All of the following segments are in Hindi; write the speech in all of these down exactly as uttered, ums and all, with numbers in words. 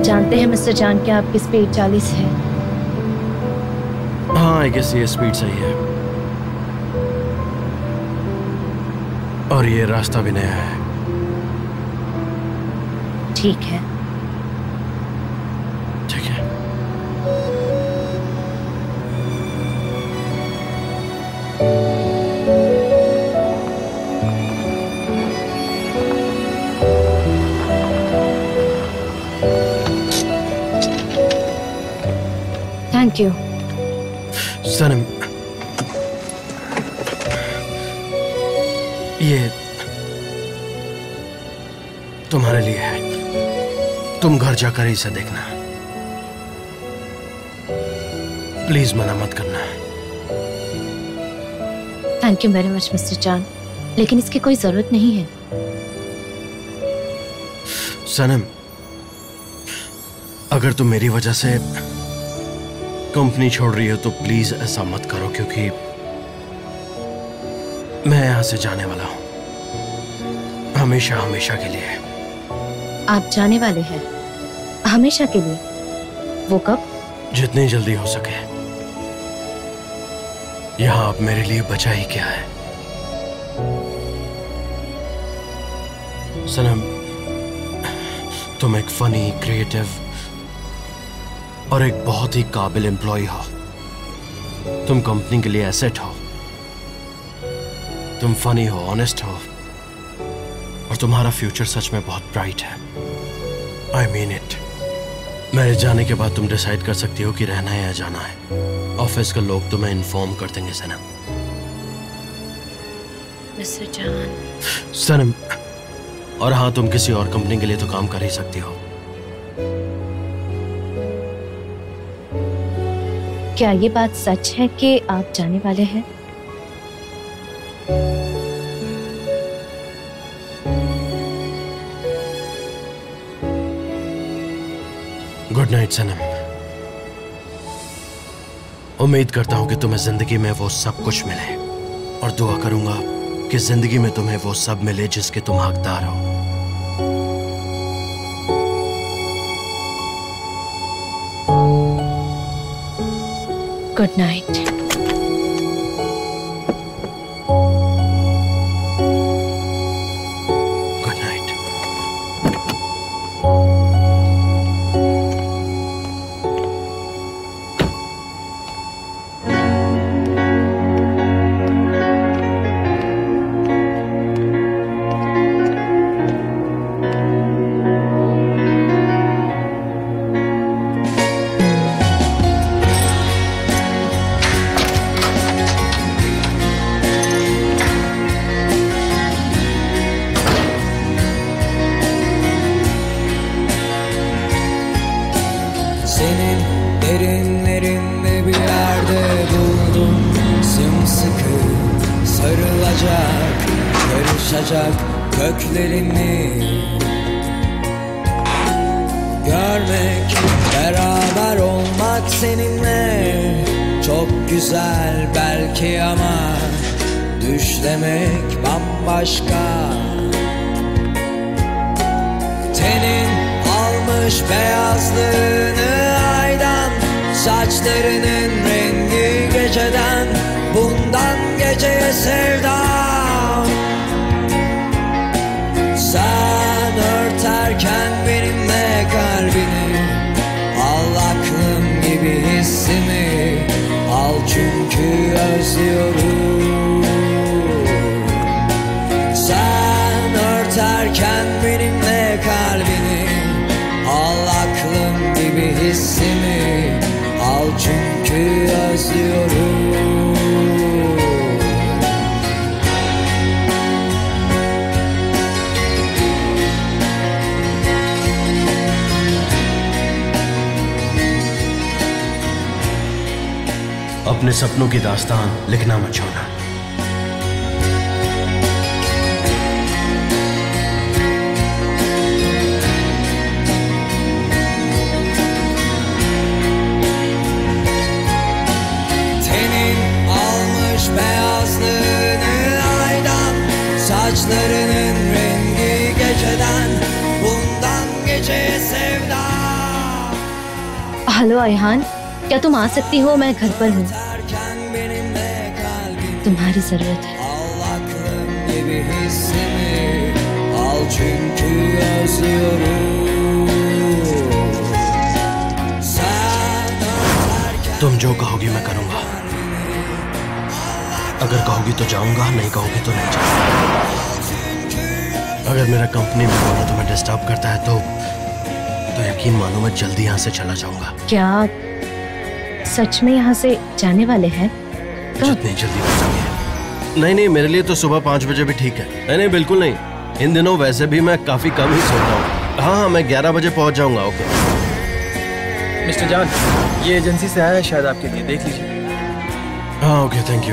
जानते हैं मिस्टर जान कि आपकी स्पीड चालीस है। हाँ, आई गेस ये स्पीड सही है। और ये रास्ता भी नया है। ठीक है। ठीक है। Thank you. सनम, ये तुम्हारे लिए है। तुम घर जाकर ही इसे देखना। प्लीज मना मत करना। Thank you very much mister जान, लेकिन इसकी कोई जरूरत नहीं है। सनम, अगर तुम मेरी वजह से कंपनी छोड़ रही हो तो प्लीज ऐसा मत करो, क्योंकि मैं यहां से जाने वाला हूं, हमेशा हमेशा के लिए। आप जाने वाले हैं हमेशा के लिए? वो कब? जितनी जल्दी हो सके। यहां आप मेरे लिए बचा ही क्या है। सनम, तुम एक फनी, क्रिएटिव और एक बहुत ही काबिल एम्प्लॉय हो। तुम कंपनी के लिए एसेट हो। तुम फनी हो, ऑनेस्ट हो, और तुम्हारा फ्यूचर सच में बहुत ब्राइट है। I mean it. मेरे जाने के बाद तुम डिसाइड कर सकती हो कि रहना है या जाना है। ऑफिस के लोग तुम्हें इन्फॉर्म कर देंगे सनम। मिस्टर जान। सनम, और हाँ, तुम किसी और कंपनी के लिए तो काम कर ही सकती हो। क्या ये बात सच है कि आप जाने वाले हैं? गुड नाइट सनम। उम्मीद करता हूं कि तुम्हें जिंदगी में वो सब कुछ मिले, और दुआ करूंगा कि जिंदगी में तुम्हें वो सब मिले जिसके तुम हकदार हो। Good night. Senin derinlerinde bir yerde buldum sımsıkı sarılacak, karışacak köklerini. Görmek, beraber olmak seninle çok güzel belki ama düşlemek bambaşka. Tenin almış beyazlığını aydan, saçlarının rengi geceden, bundan geceye sevdam. Sen örterken benimle kalbini, al aklım gibi hissimi, al çünkü özlüyorum. Sen örterken benimle kalbini, al aklım gibi hissimi, al çünkü özlüyorum. अपने सपनों की दास्तान लिखना मत छोड़ना। Tenin almış beyazlığını aydan, saçlarının rengi geceden, bundan geceye sevdam. Hello Ayhan, क्या तुम आ सकती हो? मैं घर पर हूँ, तुम्हारी जरूरत है। Al aklım gibi hissimi, al çünkü özlüyorum. Sen öterken तुम जो कहोगी मैं करूंगा। अगर कहोगी तो जाऊंगा, नहीं कहोगी तो नहीं जाऊंगा। अगर मेरा कंपनी में होना तुम्हें डिस्टर्ब करता है तो तो यकीन मानो मैं जल्दी यहाँ से चला जाऊंगा। क्या सच में यहाँ से जाने वाले हैं? जितनी जल्दी हो सके। नहीं नहीं, मेरे लिए तो सुबह पाँच बजे भी ठीक है। नहीं नहीं, बिल्कुल नहीं। इन दिनों वैसे भी मैं काफी कम ही सोता हूँ। हाँ हाँ, मैं ग्यारह बजे पहुँच जाऊंगा। ओके मिस्टर जान, ये एजेंसी से आया है शायद आपके लिए, देख लीजिए। हाँ ओके, थैंक यू।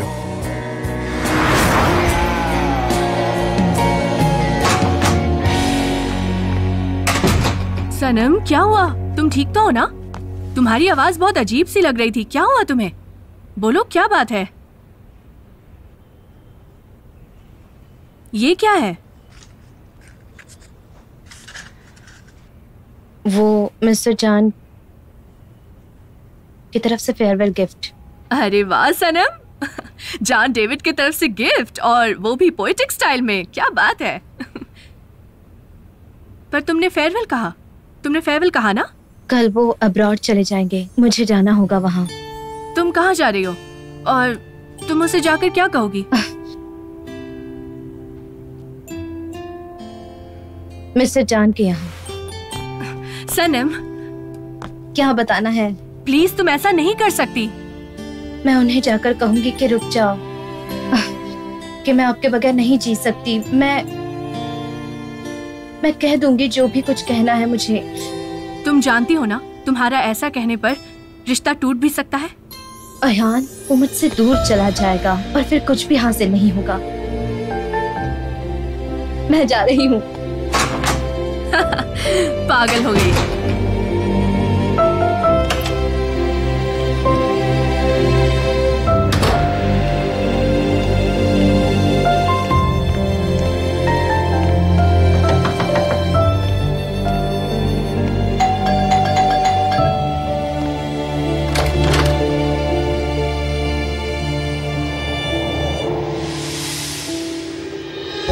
सनम, क्या हुआ? तुम ठीक तो हो ना? तुम्हारी आवाज बहुत अजीब सी लग रही थी, क्या हुआ तुम्हें? बोलो, क्या बात है? ये क्या है? वो मिस्टर जान की तरफ से फेयरवेल गिफ्ट। अरे वाह सनम, जान डेविड की तरफ से गिफ्ट, और वो भी पोएटिक स्टाइल में, क्या बात है। पर तुमने फेयरवेल कहा? तुमने फेयरवेल कहा ना? कल वो अब्रॉड चले जाएंगे, मुझे जाना होगा वहाँ। तुम कहाँ जा रही हो? और तुम उसे जाकर क्या कहोगी? मिस्टर जान के यहाँ। सनम, क्या बताना है? प्लीज तुम ऐसा नहीं कर सकती। मैं उन्हें जाकर कहूंगी कि रुक जाओ, कि मैं आपके बगैर नहीं जी सकती। मैं मैं कह दूंगी जो भी कुछ कहना है मुझे। तुम जानती हो ना, तुम्हारा ऐसा कहने पर रिश्ता टूट भी सकता है। अयहान, वो मुझसे दूर चला जाएगा और फिर कुछ भी हासिल नहीं होगा। मैं जा रही हूँ। पागल हो गई।